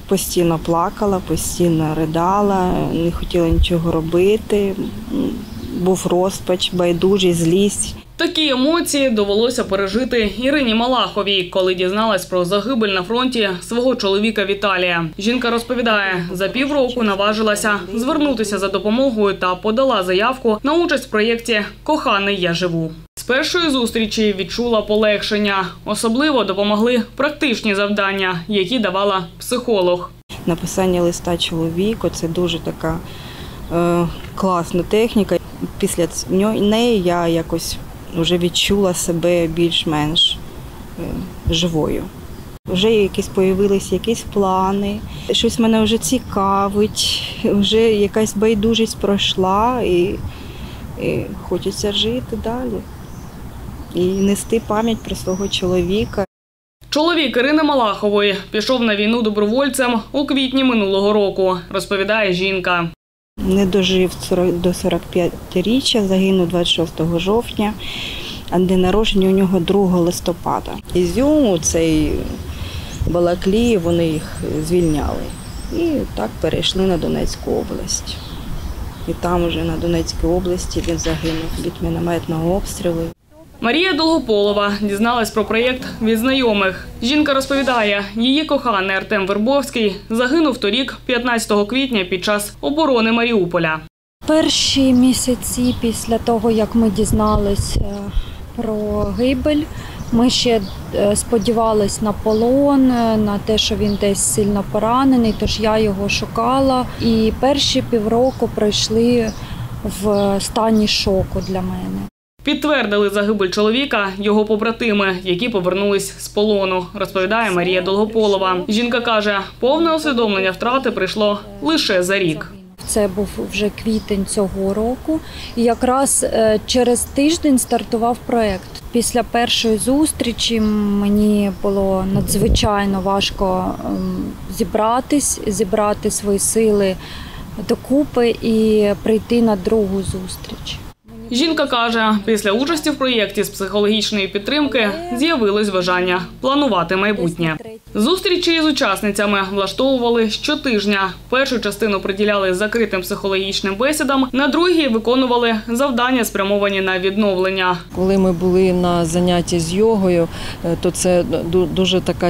постійно плакала, постійно ридала, не хотіла нічого робити. Був розпач, байдужість, злість. Такі емоції довелося пережити Ірині Малаховій, коли дізналась про загибель на фронті свого чоловіка Віталія. Жінка розповідає, за півроку наважилася звернутися за допомогою та подала заявку на участь в проєкті «Коханий, я живу». З першої зустрічі відчула полегшення. Особливо допомогли практичні завдання, які давала психолог. Написання листа чоловіку – це дуже така класна техніка. Після неї я якось вже відчула себе більш-менш живою. Вже з'явилися якісь плани, щось мене вже цікавить, вже якась байдужість пройшла і хочеться жити далі. І нести пам'ять про свого чоловіка. Чоловік Ірини Малахової пішов на війну добровольцем у квітні минулого року, розповідає жінка. Не дожив до 45-річчя, загинув 26 жовтня, а день народження у нього 2 листопада. Ізюм, цей Балаклії, вони їх звільняли. І так перейшли на Донецьку область. І там вже на Донецькій області він загинув від мінометного обстрілу. Марія Долгополова дізналась про проєкт від знайомих. Жінка розповідає, її коханий Артем Вербовський загинув торік, 15 квітня, під час оборони Маріуполя. Перші місяці після того, як ми дізналися про гибель, ми ще сподівалися на полон, на те, що він десь сильно поранений, тож я його шукала. І перші півроку пройшли в стані шоку для мене. Підтвердили загибель чоловіка його побратими, які повернулись з полону, розповідає Марія Долгополова. Жінка каже, повне усвідомлення втрати прийшло лише за рік. Це був вже квітень цього року. І якраз через тиждень стартував проєкт. Після першої зустрічі мені було надзвичайно важко зібрати свої сили докупи і прийти на другу зустріч. Жінка каже, після участі в проєкті з психологічної підтримки з'явилось бажання планувати майбутнє. Зустрічі з учасницями влаштовували щотижня. Першу частину приділяли закритим психологічним бесідам, на другій виконували завдання, спрямовані на відновлення. Коли ми були на занятті з йогою, то це дуже така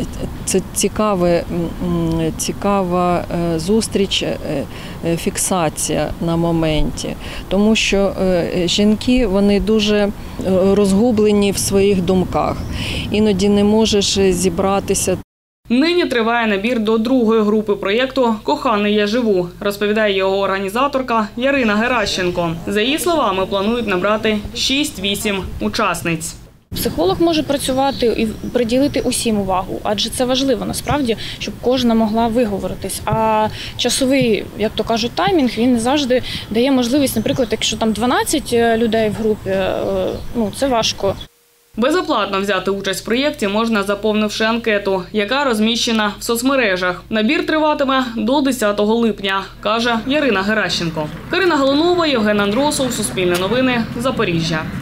цікава зустріч, фіксація на моменті. Тому що жінки, вони дуже розгублені в своїх думках. Іноді не можеш зібратися. Нині триває набір до другої групи проєкту «Коханий, я живу», розповідає його організаторка Ярина Геращенко. За її словами, планують набрати 6-8 учасниць. Психолог може працювати і приділити усім увагу, адже це важливо насправді, щоб кожна могла виговоритись. А часовий, як то кажуть, таймінг, він не завжди дає можливість, наприклад, якщо там 12 людей в групі, це важко. Безоплатно взяти участь в проєкті можна, заповнивши анкету, яка розміщена в соцмережах. Набір триватиме до 10 липня, каже Ярина Геращенко. Карина Галунова, Євген Андросов, Суспільне новини, Запоріжжя.